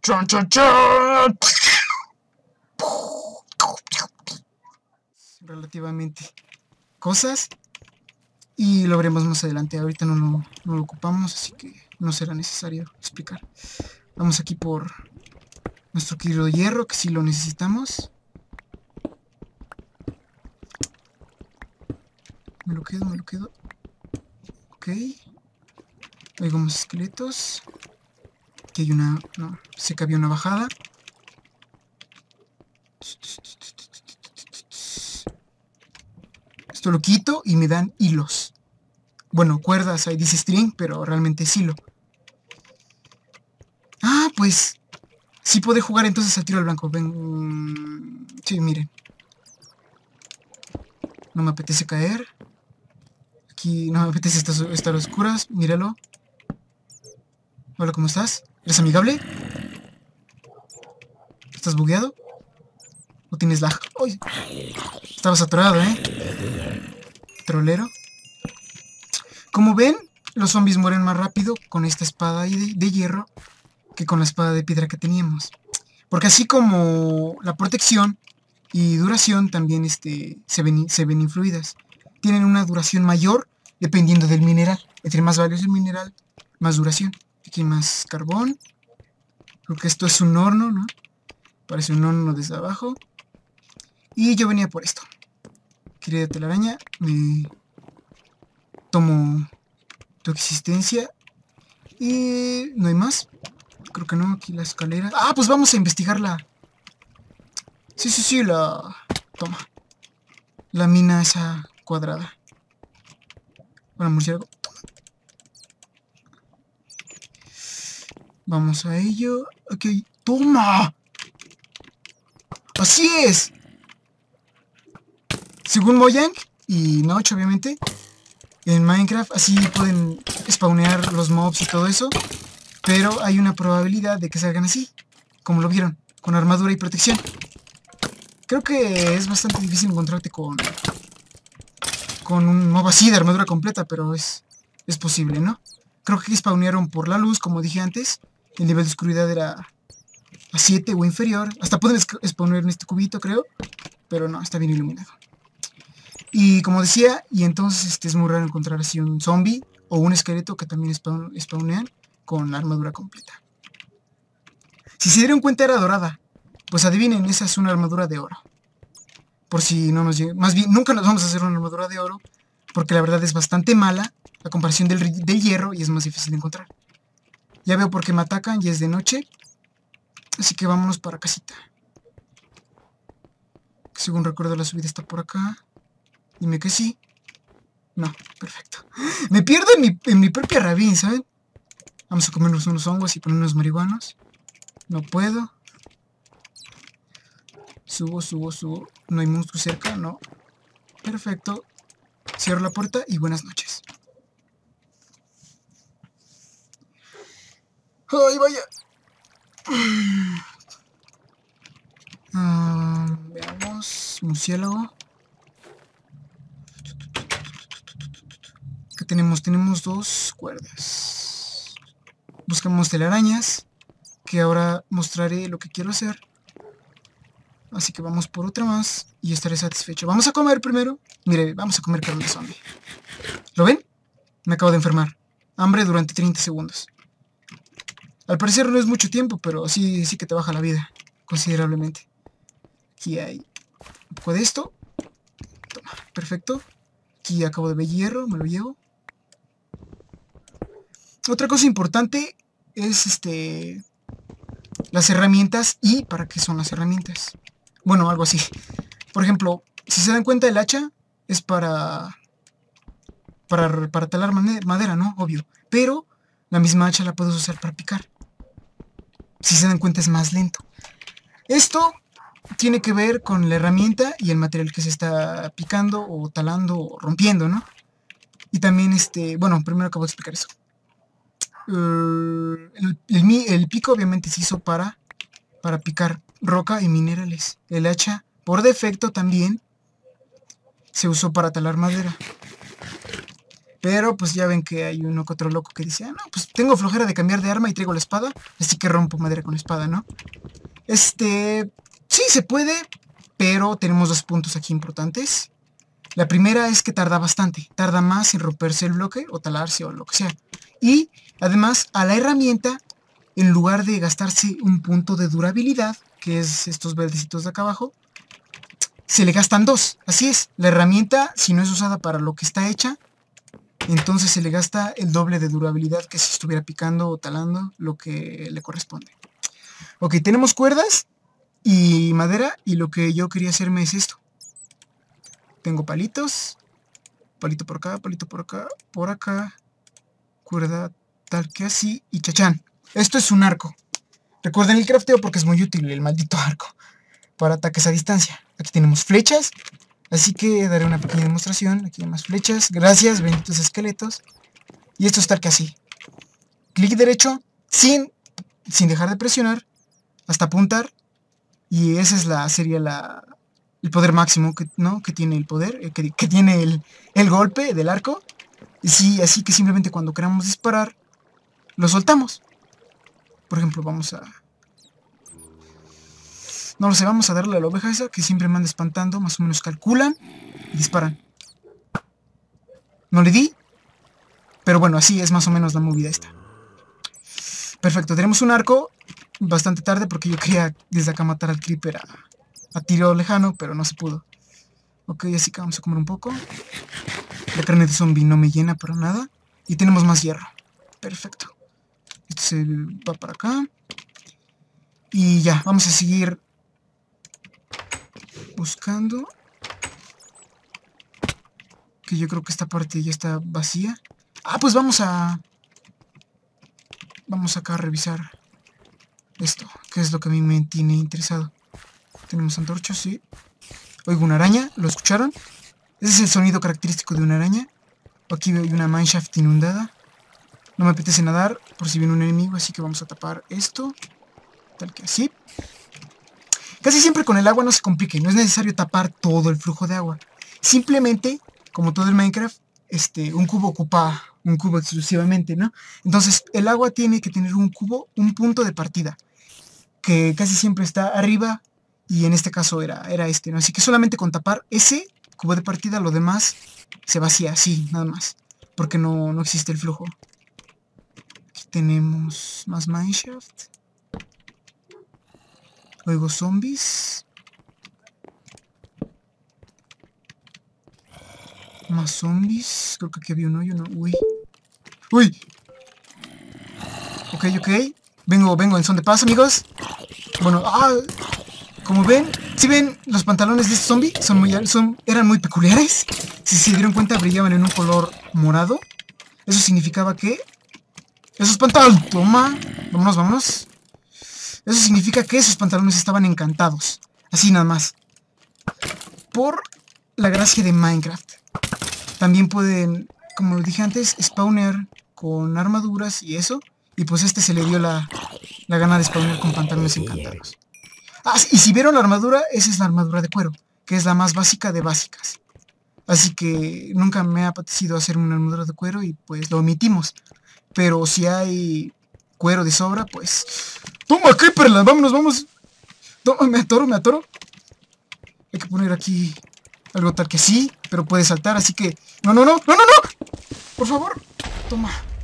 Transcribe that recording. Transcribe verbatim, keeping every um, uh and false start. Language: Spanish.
¡Chon, chon, chon! Relativamente cosas y lo veremos más adelante. Ahorita no lo, no lo ocupamos, así que no será necesario explicar. Vamos aquí por nuestro querido hierro, que sí lo necesitamos. Me lo quedo, me lo quedo. Ok. Oigo más esqueletos. Aquí hay una... No, sé que había una bajada. Esto lo quito y me dan hilos. Bueno, cuerdas, ahí dice string, pero realmente es hilo. Ah, pues... sí puedo jugar entonces al tiro al blanco. Ven... Sí, miren. No me apetece caer. Aquí no me apetece estar, estar a oscuras. Míralo. Hola, ¿cómo estás? ¿Eres amigable? ¿Estás bugueado? ¿O tienes lag? ¡Uy! Estabas atorado, ¿eh? Trolero. Como ven, los zombies mueren más rápido con esta espada de, de hierro que con la espada de piedra que teníamos. Porque así como la protección y duración también este, se, ven, se ven influidas. Tienen una duración mayor dependiendo del mineral. Entre más valioso el mineral, más duración. Aquí hay más carbón. Creo que esto es un horno, ¿no? Parece un horno desde abajo. Y yo venía por esto. Querida telaraña, me tomo tu existencia. Y no hay más. Creo que no, aquí la escalera. Ah, pues vamos a investigarla. Sí, sí, sí, la... Toma. La mina esa cuadrada. Bueno, murciélago. Toma. Vamos a ello. Ok. ¡Toma! ¡Así es! Según Mojang y Notch, obviamente, en Minecraft así pueden spawnear los mobs y todo eso, pero hay una probabilidad de que salgan así, como lo vieron, con armadura y protección. Creo que es bastante difícil encontrarte con con un mob así de armadura completa, pero es, es posible, ¿no? Creo que spawnearon por la luz, como dije antes. El nivel de oscuridad era a siete o inferior. Hasta pueden spawnear en este cubito, creo, pero no, está bien iluminado. Y como decía, y entonces este, es muy raro encontrar así un zombie o un esqueleto que también spawn, spawnean con armadura completa. Si se dieron cuenta era dorada, pues adivinen, esa es una armadura de oro. Por si no nos llega, más bien nunca nos vamos a hacer una armadura de oro, porque la verdad es bastante mala a comparación del, del hierro y es más difícil de encontrar. Ya veo por qué me atacan, ya es de noche, así que vámonos para casita. Según recuerdo la subida está por acá. Dime que sí. No, perfecto. Me pierdo en mi, en mi propia ravine, ¿saben? Vamos a comernos unos hongos y ponernos marihuanos. No puedo. Subo, subo, subo. No hay monstruo cerca, no. Perfecto. Cierro la puerta y buenas noches. ¡Ay, vaya! Uh, veamos. Murciélago. ¿Qué tenemos? Tenemos dos cuerdas. Buscamos telarañas, que ahora mostraré lo que quiero hacer. Así que vamos por otra más y estaré satisfecho. Vamos a comer primero. Mire, vamos a comer carne de zombie. ¿Lo ven? Me acabo de enfermar. Hambre durante treinta segundos. Al parecer no es mucho tiempo, pero sí, sí que te baja la vida considerablemente. Aquí hay un poco de esto. Toma, perfecto. Aquí acabo de ver hierro, me lo llevo. Otra cosa importante es este las herramientas y para qué son las herramientas. Bueno, algo así. Por ejemplo, si se dan cuenta, el hacha es para para, para talar madera, ¿no? Obvio. Pero la misma hacha la puedes usar para picar. Si se dan cuenta, es más lento. Esto tiene que ver con la herramienta y el material que se está picando o talando o rompiendo, ¿no? Y también, este, bueno, primero acabo de explicar eso. Uh, el, el, el pico obviamente se hizo para, para picar roca y minerales. El hacha, por defecto, también se usó para talar madera. Pero pues ya ven que hay uno que otro loco que dice, ah, no, pues tengo flojera de cambiar de arma y traigo la espada, así que rompo madera con espada, ¿no? Este, sí se puede, pero tenemos dos puntos aquí importantes. La primera es que tarda bastante, tarda más en romperse el bloque o talarse o lo que sea. Y además a la herramienta, en lugar de gastarse un punto de durabilidad, que es estos verdecitos de acá abajo, se le gastan dos. Así es, la herramienta, si no es usada para lo que está hecha, entonces se le gasta el doble de durabilidad que si estuviera picando o talando lo que le corresponde. Ok, tenemos cuerdas y madera, y lo que yo quería hacerme es esto. Tengo palitos, palito por acá, palito por acá, por acá, cuerda tal que así, y chachán. Esto es un arco. Recuerden el crafteo porque es muy útil el maldito arco para ataques a distancia. Aquí tenemos flechas, así que daré una pequeña demostración. Aquí hay más flechas, gracias, benditos esqueletos. Y esto es tal que así. Clic derecho, sin, sin dejar de presionar, hasta apuntar. Y esa es la, sería la... el poder máximo que, ¿no? que tiene el poder, eh, que, que tiene el, el golpe del arco. Y sí, así que simplemente cuando queramos disparar, lo soltamos. Por ejemplo, vamos a... no lo sé, vamos a darle a la oveja esa, que siempre me anda espantando. Más o menos calculan y disparan. No le di, pero bueno, así es más o menos la movida esta. Perfecto, tenemos un arco bastante tarde porque yo quería desde acá matar al creeper a... a tiro lejano, pero no se pudo. Ok, así que vamos a comer un poco. La carne de zombie no me llena para nada. Y tenemos más hierro. Perfecto. Este se va para acá. Y ya, vamos a seguir buscando. Que yo creo que esta parte ya está vacía. Ah, pues vamos a... vamos acá a revisar esto, que es lo que a mí me tiene interesado. Tenemos antorchas, sí. Oigo una araña, ¿lo escucharon? Ese es el sonido característico de una araña. Aquí hay una mineshaft inundada. No me apetece nadar por si viene un enemigo, así que vamos a tapar esto. Tal que así. Casi siempre con el agua no se complique, no es necesario tapar todo el flujo de agua. Simplemente, como todo en Minecraft, este, un cubo ocupa un cubo exclusivamente, ¿no? Entonces, el agua tiene que tener un cubo, un punto de partida, que casi siempre está arriba. Y en este caso era, era este, ¿no? Así que solamente con tapar ese cubo de partida, lo demás se vacía así, nada más. Porque no, no existe el flujo. Aquí tenemos más mineshaft. Oigo zombies. Más zombies. Creo que aquí había un hoyo, ¿no? Uy. ¡Uy! Ok, ok. Vengo, vengo en son de paz, amigos. Bueno, ah... como ven, si ven los pantalones de este zombie, son muy, son, eran muy peculiares. Si se dieron cuenta, brillaban en un color morado. Eso significaba que... esos pantalones... toma, vámonos, vámonos. Eso significa que esos pantalones estaban encantados. Así nada más. Por la gracia de Minecraft. También pueden, como lo dije antes, spawner con armaduras y eso. Y pues este se le dio la, la gana de spawner con pantalones encantados. Ah, y si vieron la armadura, esa es la armadura de cuero, que es la más básica de básicas. Así que nunca me ha apetecido hacer una armadura de cuero y pues lo omitimos. Pero si hay cuero de sobra, pues... ¡toma, creeperla! ¡Vámonos, vamos! ¡Toma, me atoro, me atoro! Hay que poner aquí algo tal que sí, pero puede saltar, así que... ¡No, no, no! ¡No, no, no! Por favor, toma.